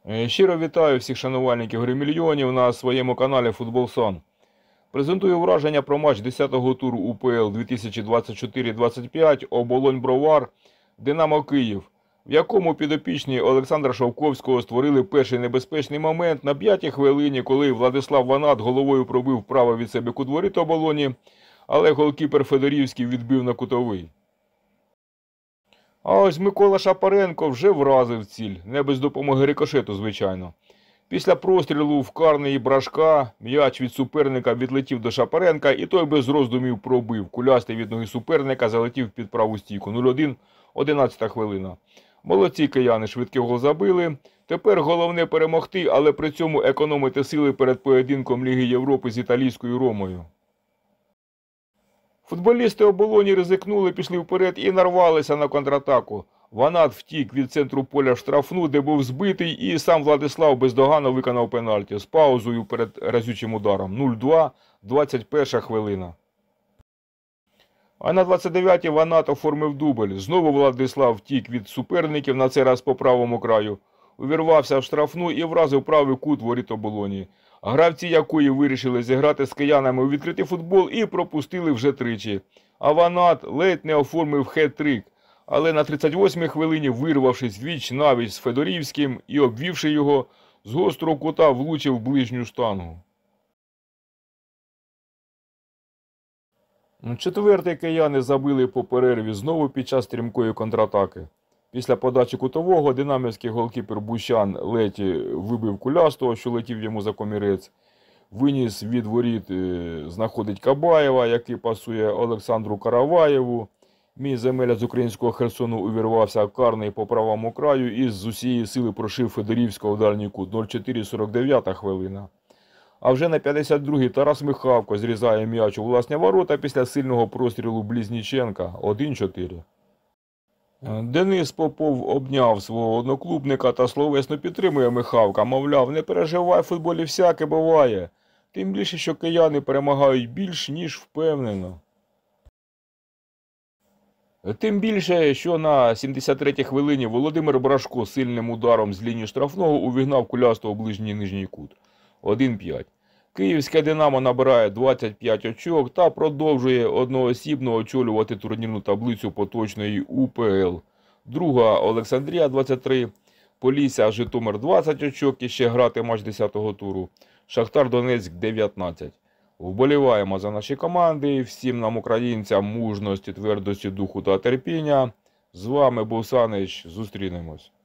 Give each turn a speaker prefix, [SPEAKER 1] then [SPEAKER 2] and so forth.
[SPEAKER 1] Щиро вітаю всіх шанувальників Гри мільйонів на своєму каналі Футбол Сон. Презентую враження про матч 10-го туру УПЛ 2024-25 Оболонь-Бровар Динамо Київ, в якому підопічні Олександра Шовковського створили перший небезпечний момент на 5-й хвилині, коли Владислав Ванат головою пробив право від себе кут воріт Оболоні, але голкіпер Федорівський відбив на кутовий. А ось Микола Шапаренко вже вразив ціль, не без допомоги рикошету, звичайно. Після прострілу в карний Брашка м'яч від суперника відлетів до Шапаренка, і той без роздумів пробив. Кулястий від ноги суперника залетів під праву стійку. 0-1, 11-та хвилина. Молодці кияни, швидкий гол забили. Тепер головне перемогти, але при цьому економити сили перед поєдинком Ліги Європи з італійською Ромою. Футболісти Оболоні ризикнули, пішли вперед і нарвалися на контратаку. Ванат втік від центру поля в штрафну, де був збитий, і сам Владислав бездоганно виконав пенальті з паузою перед разючим ударом. 0-2, 21 хвилина. А на 29-й Ванат оформив дубль. Знову Владислав втік від суперників, на цей раз по правому краю. Увірвався в штрафну і вразив правий кут воріт Оболоні, гравці якої вирішили зіграти з киянами у відкритий футбол і пропустили вже тричі. А Ванат ледь не оформив хет-трик, але на 38-й хвилині, вирвавшись віч-навіч з Федорівським і обвівши його, з гострого кута влучив в ближню штангу. Четвертий кияни забили по перерві знову під час стрімкої контратаки. Після подачі кутового динамівський голкіпер Бущан ледь вибив Кулястого, що летів йому за комірець. Виніс від воріт, знаходить Кабаєва, який пасує Олександру Караваєву. Мій земеля з українського Херсону увірвався карний по правому краю і з усієї сили прошив Федорівського в дальній кут. 0-4, 49 хвилина. А вже на 52-й Тарас Михавко зрізає м'яч у власні ворота після сильного прострілу Близніченка. 1-4. Денис Попов обняв свого одноклубника та словесно підтримує Михавка. Мовляв, не переживай, в футболі всяке буває. Тим більше, що кияни перемагають більш, ніж впевнено. Тим більше, що на 73-й хвилині Володимир Брашко сильним ударом з лінії штрафного увігнав Кулястого в ближній нижній кут. 1-5. Київське «Динамо» набирає 25 очок та продовжує одноосібно очолювати турнірну таблицю поточної УПЛ. Друга Олександрія 23, Полісся Житомир 20 очок і ще грати матч 10-го туру. Шахтар Донецьк 19. Вболіваємо за наші команди, всім нам, українцям, мужності, твердості духу та терпіння. З вами був Санич, зустрінемось.